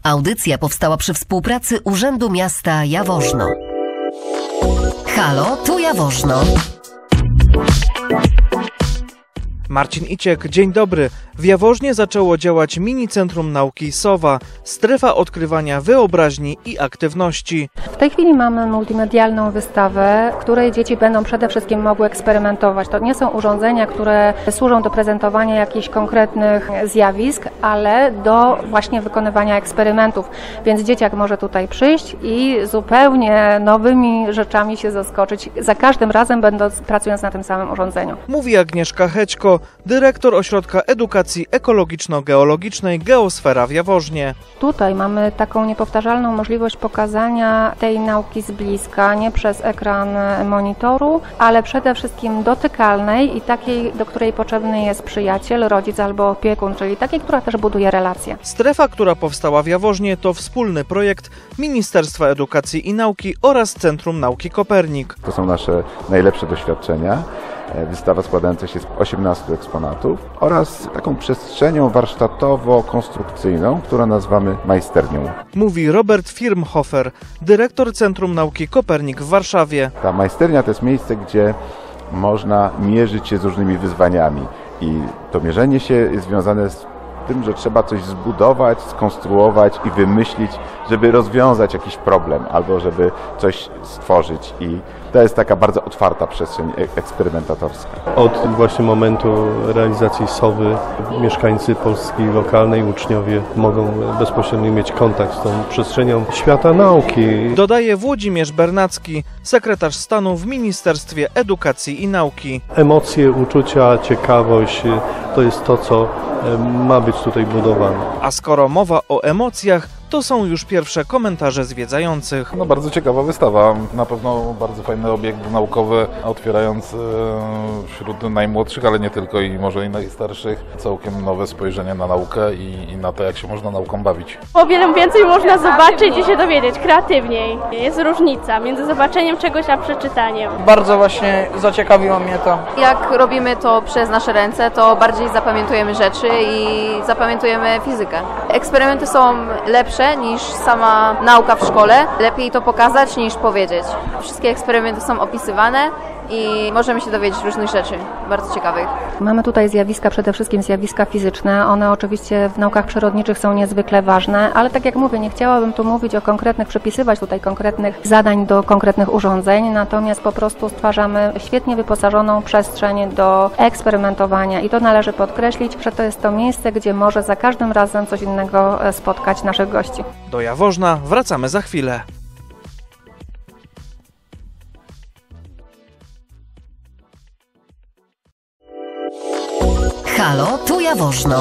Audycja powstała przy współpracy Urzędu Miasta Jaworzno. Halo, tu Jaworzno. Marcin Iciek, dzień dobry. W Jaworznie zaczęło działać mini centrum nauki SOWA, strefa odkrywania wyobraźni i aktywności. W tej chwili mamy multimedialną wystawę, w której dzieci będą przede wszystkim mogły eksperymentować. To nie są urządzenia, które służą do prezentowania jakichś konkretnych zjawisk, ale do właśnie wykonywania eksperymentów. Więc dzieciak może tutaj przyjść i zupełnie nowymi rzeczami się zaskoczyć, za każdym razem pracując na tym samym urządzeniu. Mówi Agnieszka Hećko, dyrektor Ośrodka Edukacji Ekologiczno-Geologicznej Geosfera w Jaworznie. Tutaj mamy taką niepowtarzalną możliwość pokazania tej nauki z bliska, nie przez ekran monitoru, ale przede wszystkim dotykalnej i takiej, do której potrzebny jest przyjaciel, rodzic albo opiekun, czyli takiej, która też buduje relacje. Strefa, która powstała w Jaworznie, to wspólny projekt Ministerstwa Edukacji i Nauki oraz Centrum Nauki Kopernik. To są nasze najlepsze doświadczenia. Wystawa składająca się z 18 eksponatów oraz taką przestrzenią warsztatowo-konstrukcyjną, którą nazywamy majsternią. Mówi Robert Firmhofer, dyrektor Centrum Nauki Kopernik w Warszawie. Ta majsternia to jest miejsce, gdzie można mierzyć się z różnymi wyzwaniami i to mierzenie się jest związane z tym, że trzeba coś zbudować, skonstruować i wymyślić, żeby rozwiązać jakiś problem albo żeby coś stworzyć i to jest taka bardzo otwarta przestrzeń eksperymentatorska. Od właśnie momentu realizacji SOWY mieszkańcy Polski lokalnej, uczniowie mogą bezpośrednio mieć kontakt z tą przestrzenią świata nauki. Dodaje Włodzimierz Bernacki, sekretarz stanu w Ministerstwie Edukacji i Nauki. Emocje, uczucia, ciekawość to jest to, co ma być tutaj budowane. A skoro mowa o emocjach, to są już pierwsze komentarze zwiedzających. Bardzo ciekawa wystawa, na pewno bardzo fajny obiekt naukowy, otwierając wśród najmłodszych, ale nie tylko i może i najstarszych, całkiem nowe spojrzenie na naukę i na to, jak się można nauką bawić. O wiele więcej można zobaczyć i się dowiedzieć, kreatywniej. Jest różnica między zobaczeniem czegoś a przeczytaniem. Bardzo właśnie zaciekawiło mnie to. Jak robimy to przez nasze ręce, to bardziej zapamiętujemy rzeczy i zapamiętujemy fizykę. Eksperymenty są lepsze niż sama nauka w szkole. Lepiej to pokazać niż powiedzieć. Wszystkie eksperymenty są opisywane i możemy się dowiedzieć różnych rzeczy, bardzo ciekawych. Mamy tutaj zjawiska, przede wszystkim zjawiska fizyczne. One oczywiście w naukach przyrodniczych są niezwykle ważne, ale tak jak mówię, nie chciałabym tu mówić o konkretnych, przypisywać tutaj konkretnych zadań do konkretnych urządzeń, natomiast po prostu stwarzamy świetnie wyposażoną przestrzeń do eksperymentowania i to należy podkreślić, że to jest to miejsce, gdzie może za każdym razem coś innego spotkać naszych gości. Do Jaworzna wracamy za chwilę. Halo, tu Jaworzno.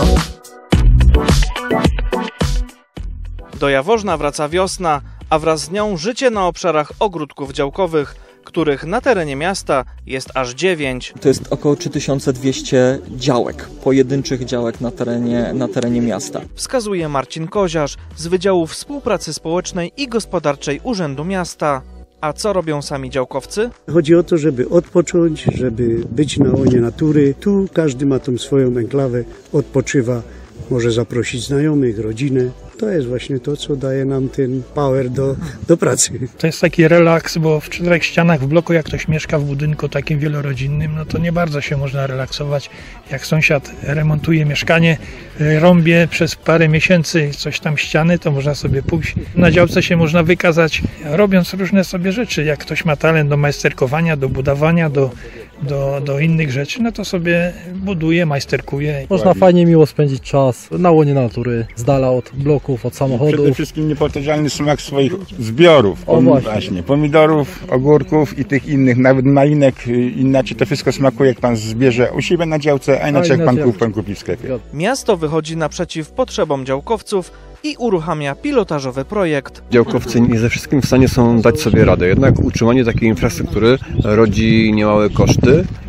Do Jaworzna wraca wiosna, a wraz z nią życie na obszarach ogródków działkowych, których na terenie miasta jest aż 9. To jest około 3200 działek, pojedynczych działek na terenie miasta. Wskazuje Marcin Koziarz z Wydziału Współpracy Społecznej i Gospodarczej Urzędu Miasta. A co robią sami działkowcy? Chodzi o to, żeby odpocząć, żeby być na łonie natury. Tu każdy ma tą swoją enklawę, odpoczywa, może zaprosić znajomych, rodzinę. To jest właśnie to, co daje nam ten power do pracy. To jest taki relaks, bo w 4 ścianach w bloku, jak ktoś mieszka w budynku takim wielorodzinnym, no to nie bardzo się można relaksować. Jak sąsiad remontuje mieszkanie, rąbie przez parę miesięcy coś tam ściany, to można sobie pójść. Na działce się można wykazać, robiąc różne sobie rzeczy. Jak ktoś ma talent do majsterkowania, do budowania, do innych rzeczy, no to sobie buduje, majsterkuje. Można fajnie, miło spędzić czas na łonie natury, z dala od bloków, od samochodów. Przede wszystkim niepowtarzalny smak swoich zbiorów. Właśnie, pomidorów, ogórków i tych innych, nawet malinek, inaczej to wszystko smakuje, jak pan zbierze u siebie na działce, a inaczej jak pan kupi w sklepie. Miasto wychodzi naprzeciw potrzebom działkowców i uruchamia pilotażowy projekt. Działkowcy nie ze wszystkim w stanie są dać sobie radę, jednak utrzymanie takiej infrastruktury rodzi niemałe koszty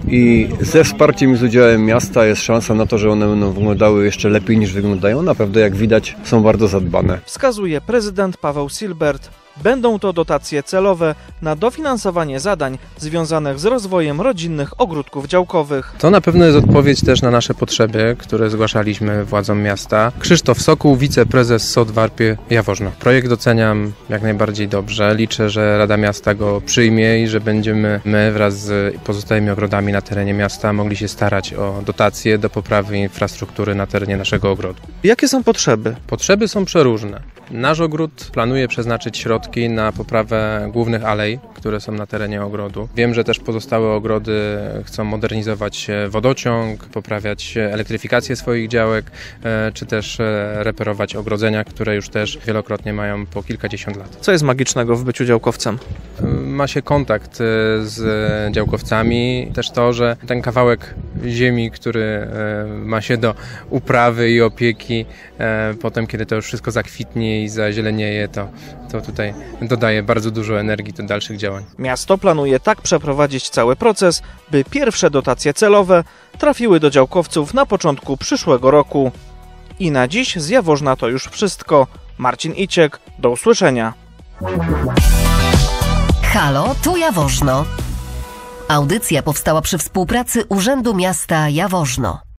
i ze wsparciem i z udziałem miasta jest szansa na to, że one będą wyglądały jeszcze lepiej niż wyglądają. Naprawdę, jak widać, są bardzo zadbane. Wskazuje prezydent Paweł Silbert. Będą to dotacje celowe na dofinansowanie zadań związanych z rozwojem rodzinnych ogródków działkowych. To na pewno jest odpowiedź też na nasze potrzeby, które zgłaszaliśmy władzom miasta. Krzysztof Sokół, wiceprezes SOT w Arpie Jaworzno. Projekt oceniam jak najbardziej dobrze. Liczę, że Rada Miasta go przyjmie i że będziemy my wraz z pozostałymi ogrodami na terenie miasta mogli się starać o dotacje do poprawy infrastruktury na terenie naszego ogrodu. Jakie są potrzeby? Potrzeby są przeróżne. Nasz ogród planuje przeznaczyć środki na poprawę głównych alei, które są na terenie ogrodu. Wiem, że też pozostałe ogrody chcą modernizować wodociąg, poprawiać elektryfikację swoich działek, czy też reperować ogrodzenia, które już też wielokrotnie mają po kilkadziesiąt lat. Co jest magicznego w byciu działkowcem? Ma się kontakt z działkowcami. Też to, że ten kawałek ziemi, który ma się do uprawy i opieki, potem kiedy to już wszystko zakwitnie i zazielenieje, to tutaj dodaje bardzo dużo energii do dalszych działań. Miasto planuje tak przeprowadzić cały proces, by pierwsze dotacje celowe trafiły do działkowców na początku przyszłego roku. I na dziś z Jaworzna to już wszystko. Marcin Iciek, do usłyszenia. Halo, tu Jaworzno. Audycja powstała przy współpracy Urzędu Miasta Jaworzno.